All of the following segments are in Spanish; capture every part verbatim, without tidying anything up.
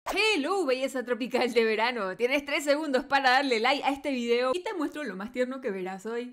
Hello, belleza tropical de verano. Tienes tres segundos para darle like a este video y te muestro lo más tierno que verás hoy.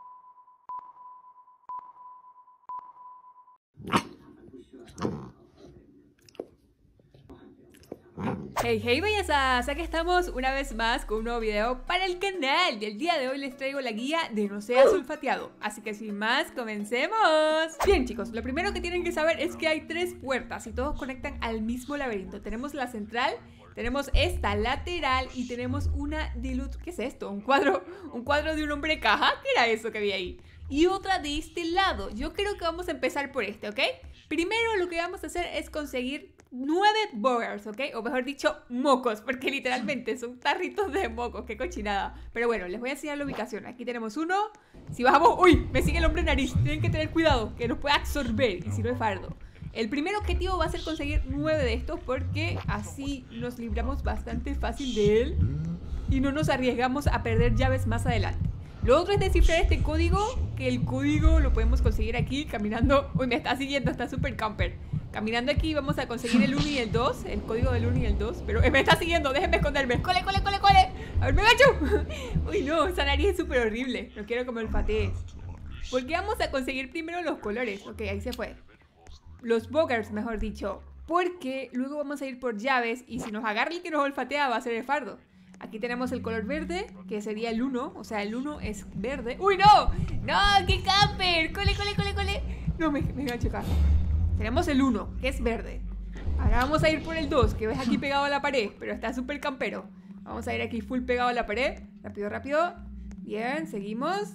Hey, hey bellezas, aquí estamos una vez más con un nuevo video para el canal. Y el día de hoy les traigo la guía de No Seas Olfateado. Así que sin más, comencemos. Bien chicos, lo primero que tienen que saber es que hay tres puertas y todos conectan al mismo laberinto. Tenemos la central, tenemos esta lateral y tenemos una de luz. ¿Qué es esto? ¿Un cuadro? ¿Un cuadro de un hombre caja? ¿Qué era eso que había ahí? Y otra de este lado. Yo creo que vamos a empezar por este, ¿ok? Primero lo que vamos a hacer es conseguir nueve buggers, ¿ok? O mejor dicho, mocos, porque literalmente son tarritos de mocos, qué cochinada. Pero bueno, les voy a enseñar la ubicación. Aquí tenemos uno. Si bajamos... ¡Uy! Me sigue el hombre nariz. Tienen que tener cuidado, que nos puede absorber. Y si no es fardo. El primer objetivo va a ser conseguir nueve de estos, porque así nos libramos bastante fácil de él y no nos arriesgamos a perder llaves más adelante. Lo otro es descifrar este código, que el código lo podemos conseguir aquí caminando. Uy, me está siguiendo, está super camper. Caminando aquí vamos a conseguir el uno y el dos, el código del uno y el dos. Pero eh, me está siguiendo, déjenme esconderme. ¡Cole, cole, cole, cole! A ver, me gacho. Uy, no, esa nariz es súper horrible. No quiero que me olfatee. Porque vamos a conseguir primero los colores. Ok, ahí se fue. Los buggers, mejor dicho. Porque luego vamos a ir por llaves y si nos agarra el que nos olfatea va a ser el fardo. Aquí tenemos el color verde, que sería el uno. O sea, el uno es verde. ¡Uy, no! ¡No! ¡Qué camper! ¡Cole, cole, cole, cole! No, me, me engancho acá. Tenemos el uno, que es verde. Ahora vamos a ir por el dos, que ves aquí pegado a la pared, pero está súper campero. Vamos a ir aquí full pegado a la pared. Rápido, rápido. Bien, seguimos.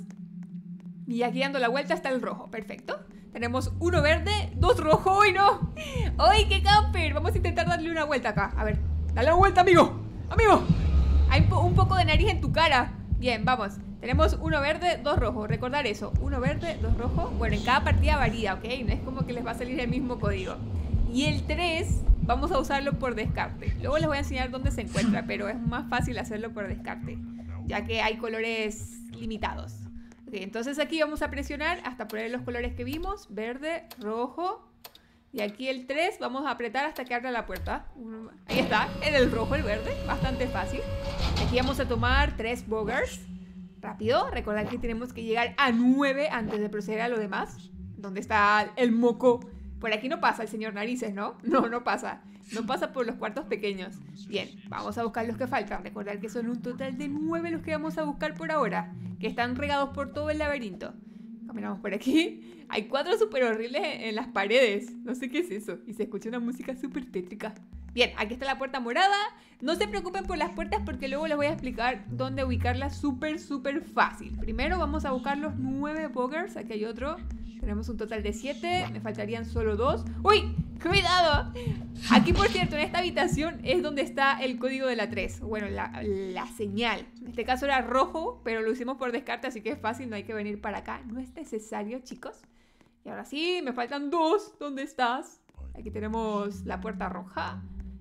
Y aquí dando la vuelta está el rojo, perfecto. Tenemos uno verde, dos rojo. ¡Uy, no! ¡Uy, qué camper! Vamos a intentar darle una vuelta acá. A ver, dale una vuelta, amigo. ¡Amigo! Hay un poco de nariz en tu cara. Bien, vamos. Tenemos uno verde, dos rojos. Recordar eso. Uno verde, dos rojos. Bueno, en cada partida varía, ¿ok? No es como que les va a salir el mismo código. Y el tres vamos a usarlo por descarte. Luego les voy a enseñar dónde se encuentra, pero es más fácil hacerlo por descarte, ya que hay colores limitados. Ok, entonces aquí vamos a presionar hasta poner los colores que vimos. Verde, rojo. Y aquí el tres vamos a apretar hasta que abra la puerta. Ahí está, en el rojo, el verde. Bastante fácil. Aquí vamos a tomar tres buggers. Rápido, recordad que tenemos que llegar a nueve antes de proceder a lo demás. ¿Dónde está el moco? Por aquí no pasa el señor Narices, ¿no? No, no pasa. No pasa por los cuartos pequeños. Bien, vamos a buscar los que faltan. Recordad que son un total de nueve los que vamos a buscar por ahora, que están regados por todo el laberinto. Caminamos por aquí. Hay cuatro súper horribles en las paredes. No sé qué es eso. Y se escucha una música súper tétrica. Bien, aquí está la puerta morada. No se preocupen por las puertas porque luego les voy a explicar dónde ubicarlas súper, súper fácil. Primero vamos a buscar los nueve buggers. Aquí hay otro. Tenemos un total de siete. Me faltarían solo dos. ¡Uy! ¡Cuidado! Aquí, por cierto, en esta habitación es donde está el código de la tres. Bueno, la, la señal. En este caso era rojo, pero lo hicimos por descarte, así que es fácil. No hay que venir para acá. No es necesario, chicos. Y ahora sí, me faltan dos. ¿Dónde estás? Aquí tenemos la puerta roja.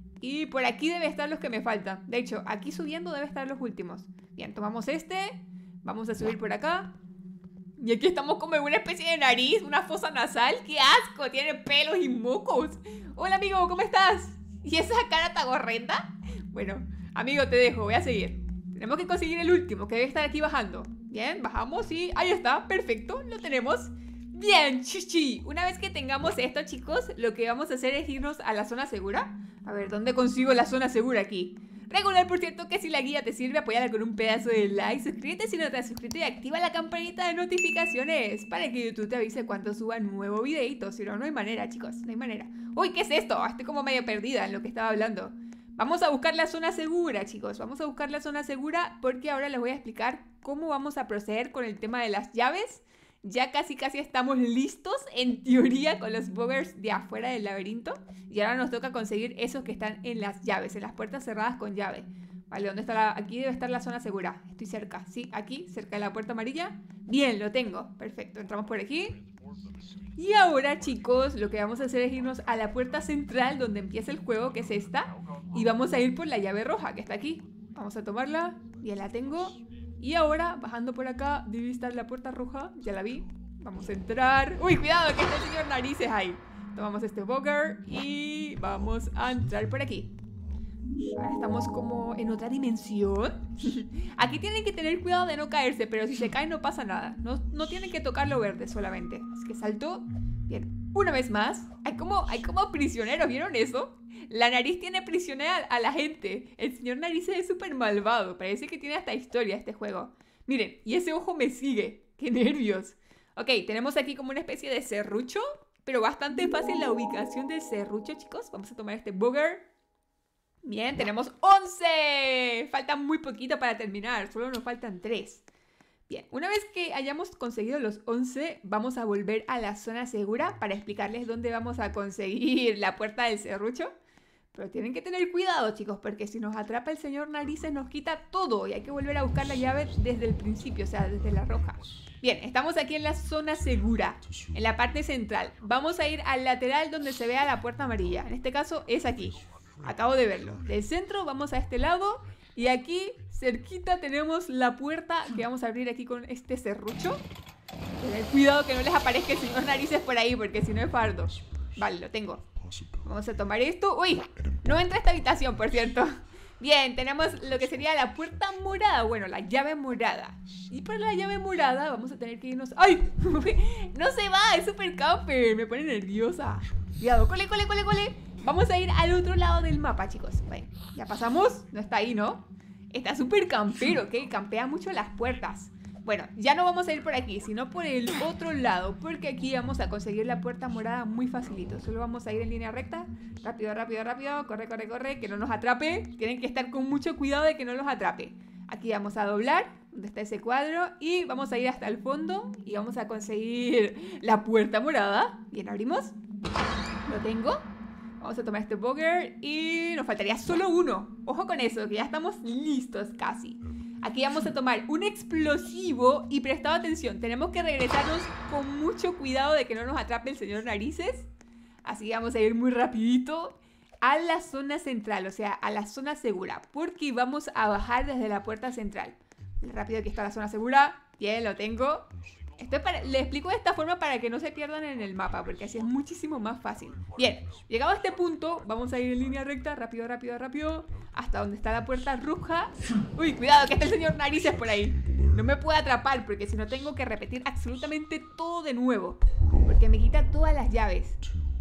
Y por aquí debe estar los que me faltan. De hecho, aquí subiendo debe estar los últimos. Bien, tomamos este. Vamos a subir por acá. Y aquí estamos como en una especie de nariz, una fosa nasal. ¡Qué asco! Tiene pelos y mocos. Hola, amigo, ¿cómo estás? ¿Y esa cara tan horrenda? Bueno, amigo, te dejo, voy a seguir. Tenemos que conseguir el último, que debe estar aquí bajando. Bien, bajamos y ahí está, perfecto, lo tenemos. Bien, chichi. Una vez que tengamos esto, chicos, lo que vamos a hacer es irnos a la zona segura. A ver, ¿dónde consigo la zona segura aquí? Recordar, por cierto, que si la guía te sirve, apóyala con un pedazo de like, suscríbete si no te has suscrito y activa la campanita de notificaciones para que YouTube te avise cuando suba nuevo videito. Si no, no hay manera, chicos, no hay manera. Uy, ¿qué es esto? Estoy como medio perdida en lo que estaba hablando. Vamos a buscar la zona segura, chicos. Vamos a buscar la zona segura porque ahora les voy a explicar cómo vamos a proceder con el tema de las llaves. Ya casi casi estamos listos, en teoría, con los buggers de afuera del laberinto. Y ahora nos toca conseguir esos que están en las llaves, en las puertas cerradas con llave. Vale, ¿dónde está la...? Aquí debe estar la zona segura. Estoy cerca, sí, aquí, cerca de la puerta amarilla. Bien, lo tengo, perfecto, entramos por aquí. Y ahora, chicos, lo que vamos a hacer es irnos a la puerta central donde empieza el juego, que es esta. Y vamos a ir por la llave roja, que está aquí. Vamos a tomarla, ya la tengo. Y ahora, bajando por acá, debe estar la puerta roja. Ya la vi. Vamos a entrar. ¡Uy, cuidado! Que está el señor Narices ahí. Tomamos este bugger y vamos a entrar por aquí. Ahora estamos como en otra dimensión. Aquí tienen que tener cuidado de no caerse, pero si se caen no pasa nada. No, no tienen que tocar lo verde solamente. Así que salto. Bien, una vez más. Hay como, hay como prisioneros, ¿vieron eso? La nariz tiene prisionera a la gente. El señor Narices es súper malvado. Parece que tiene hasta historia este juego. Miren, y ese ojo me sigue. ¡Qué nervios! Ok, tenemos aquí como una especie de serrucho, pero bastante fácil la ubicación del serrucho, chicos. Vamos a tomar este booger. Bien, tenemos once. Falta muy poquito para terminar. Solo nos faltan tres. Bien, una vez que hayamos conseguido los once, vamos a volver a la zona segura para explicarles dónde vamos a conseguir la puerta del serrucho. Pero tienen que tener cuidado, chicos, porque si nos atrapa el señor Narices nos quita todo y hay que volver a buscar la llave desde el principio, o sea, desde la roja. Bien, estamos aquí en la zona segura, en la parte central. Vamos a ir al lateral donde se vea la puerta amarilla. En este caso es aquí. Acabo de verlo. Del centro vamos a este lado y aquí cerquita tenemos la puerta que vamos a abrir aquí con este serrucho. Tener cuidado que no les aparezca el señor Narices por ahí porque si no es fardo. Vale, lo tengo. Vamos a tomar esto. ¡Uy! No entra a esta habitación, por cierto. Bien, tenemos lo que sería la puerta morada. Bueno, la llave morada. Y para la llave morada vamos a tener que irnos... ¡Ay! No se va, es super camper. Me pone nerviosa. Cuidado, cole, cole, cole, cole. Vamos a ir al otro lado del mapa, chicos. Bueno, ya pasamos. No está ahí, ¿no? Está súper campero, ¿ok? Campea mucho las puertas. Bueno, ya no vamos a ir por aquí, sino por el otro lado, porque aquí vamos a conseguir la puerta morada muy facilito. Solo vamos a ir en línea recta. Rápido, rápido, rápido. Corre, corre, corre. Que no nos atrape. Tienen que estar con mucho cuidado de que no los atrape. Aquí vamos a doblar, donde está ese cuadro, y vamos a ir hasta el fondo y vamos a conseguir la puerta morada. Bien, abrimos. Lo tengo. Vamos a tomar este booger y nos faltaría solo uno. Ojo con eso, que ya estamos listos casi. Aquí vamos a tomar un explosivo y prestado atención, tenemos que regresarnos con mucho cuidado de que no nos atrape el señor Narices. Así vamos a ir muy rapidito a la zona central, o sea, a la zona segura, porque vamos a bajar desde la puerta central. Rápido, aquí está la zona segura. Bien, lo tengo. Esto es para, le explico de esta forma para que no se pierdan en el mapa, porque así es muchísimo más fácil. Bien, llegado a este punto, vamos a ir en línea recta, rápido, rápido, rápido, hasta donde está la puerta roja. Uy, cuidado, que está el señor Narices por ahí. No me puede atrapar, porque si no tengo que repetir absolutamente todo de nuevo, porque me quita todas las llaves.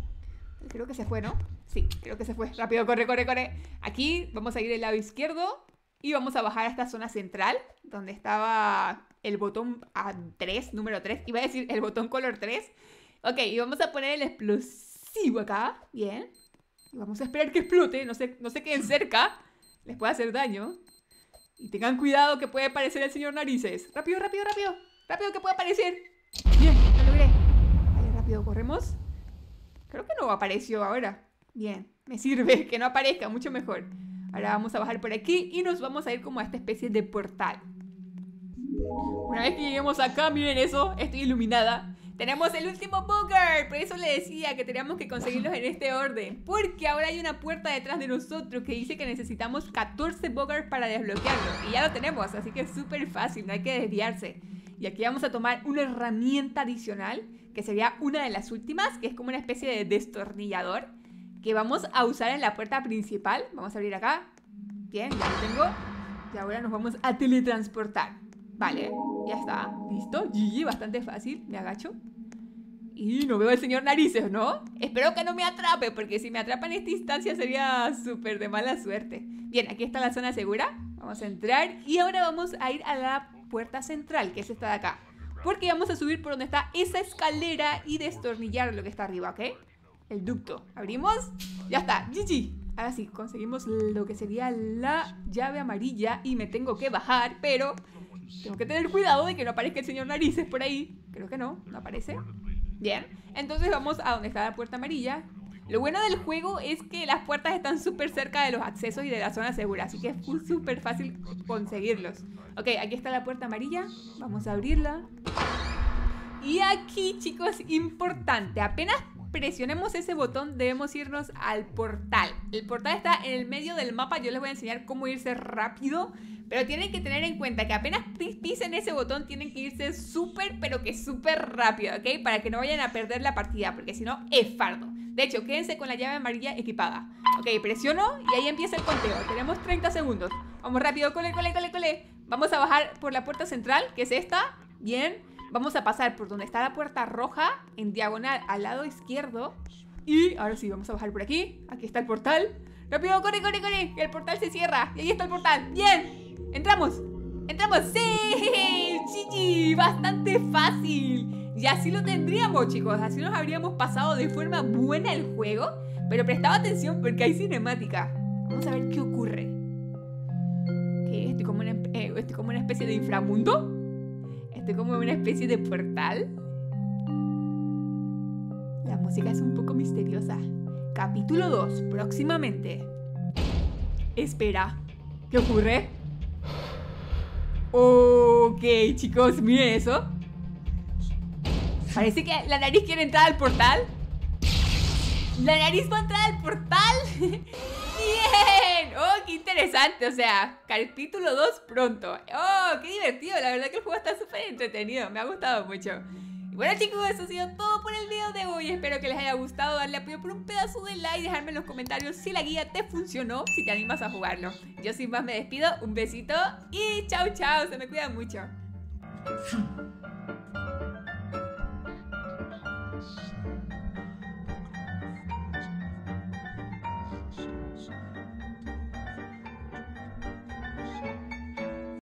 Creo que se fue, ¿no? Sí, creo que se fue. Rápido, corre, corre, corre. Aquí vamos a ir del lado izquierdo y vamos a bajar a esta zona central, donde estaba el botón a tres, número tres. Iba a decir el botón color tres. Ok, y vamos a poner el explosivo acá. Bien. Y vamos a esperar que explote. No se, no se queden cerca. Les puede hacer daño. Y tengan cuidado que puede aparecer el señor Narices. Rápido, rápido, rápido. Rápido que puede aparecer. Bien, lo logré. Vale, rápido, corremos. Creo que no apareció ahora. Bien, me sirve que no aparezca, mucho mejor. Ahora vamos a bajar por aquí y nos vamos a ir como a esta especie de portal. Una vez que lleguemos acá, miren eso, estoy iluminada. Tenemos el último booger. Por eso le decía que teníamos que conseguirlos en este orden, porque ahora hay una puerta detrás de nosotros que dice que necesitamos catorce boogers para desbloquearlo. Y ya lo tenemos, así que es súper fácil, no hay que desviarse. Y aquí vamos a tomar una herramienta adicional, que sería una de las últimas, que es como una especie de destornillador, que vamos a usar en la puerta principal. Vamos a abrir acá. Bien, ya lo tengo. Y ahora nos vamos a teletransportar. Vale, ya está, listo, G G, bastante fácil, me agacho. Y no veo al señor Narices, ¿no? Espero que no me atrape, porque si me atrapa en esta instancia sería súper de mala suerte. Bien, aquí está la zona segura, vamos a entrar. Y ahora vamos a ir a la puerta central, que es esta de acá, porque vamos a subir por donde está esa escalera y destornillar lo que está arriba, ¿ok? El ducto, abrimos, ya está, G G. Ahora sí, conseguimos lo que sería la llave amarilla y me tengo que bajar, pero tengo que tener cuidado de que no aparezca el señor Narices por ahí. Creo que no, no aparece. Bien, entonces vamos a donde está la puerta amarilla. Lo bueno del juego es que las puertas están súper cerca de los accesos y de la zona segura, así que es súper fácil conseguirlos. Ok, aquí está la puerta amarilla, vamos a abrirla. Y aquí, chicos, importante, apenas presionemos ese botón debemos irnos al portal. El portal está en el medio del mapa, yo les voy a enseñar cómo irse rápido. Pero tienen que tener en cuenta que apenas pisen ese botón tienen que irse súper, pero que súper rápido, ¿ok? Para que no vayan a perder la partida, porque si no, es fardo. De hecho, quédense con la llave amarilla equipada. Ok, presiono y ahí empieza el conteo. Tenemos treinta segundos. Vamos rápido, cole, cole, cole, cole. Vamos a bajar por la puerta central, que es esta. Bien. Vamos a pasar por donde está la puerta roja, en diagonal al lado izquierdo. Y ahora sí, vamos a bajar por aquí. Aquí está el portal. Rápido, corre, corre, corre. Que el portal se cierra. Y ahí está el portal. Bien. Entramos. Entramos. ¡Sí! ¡Chichi! Bastante fácil. Y así lo tendríamos, chicos. Así nos habríamos pasado de forma buena el juego. Pero prestaba atención porque hay cinemática. Vamos a ver qué ocurre. ¿Qué? ¿Estoy como una, eh, estoy como una especie de inframundo? ¿Estoy como una especie de portal? La música es un poco misteriosa. Capítulo dos, próximamente. Espera, ¿qué ocurre? Ok, chicos, miren eso. Parece que la nariz quiere entrar al portal. ¿La nariz va a entrar al portal? ¡Bien! ¡Oh, qué interesante! O sea, capítulo dos pronto. ¡Oh, qué divertido! La verdad que el juego está súper entretenido. Me ha gustado mucho. Y bueno, chicos, eso ha sido todo por el video de hoy. Espero que les haya gustado. Darle apoyo por un pedazo de like. Dejarme en los comentarios si la guía te funcionó, si te animas a jugarlo. Yo sin más me despido. Un besito y chao, chao. Se me cuidan mucho.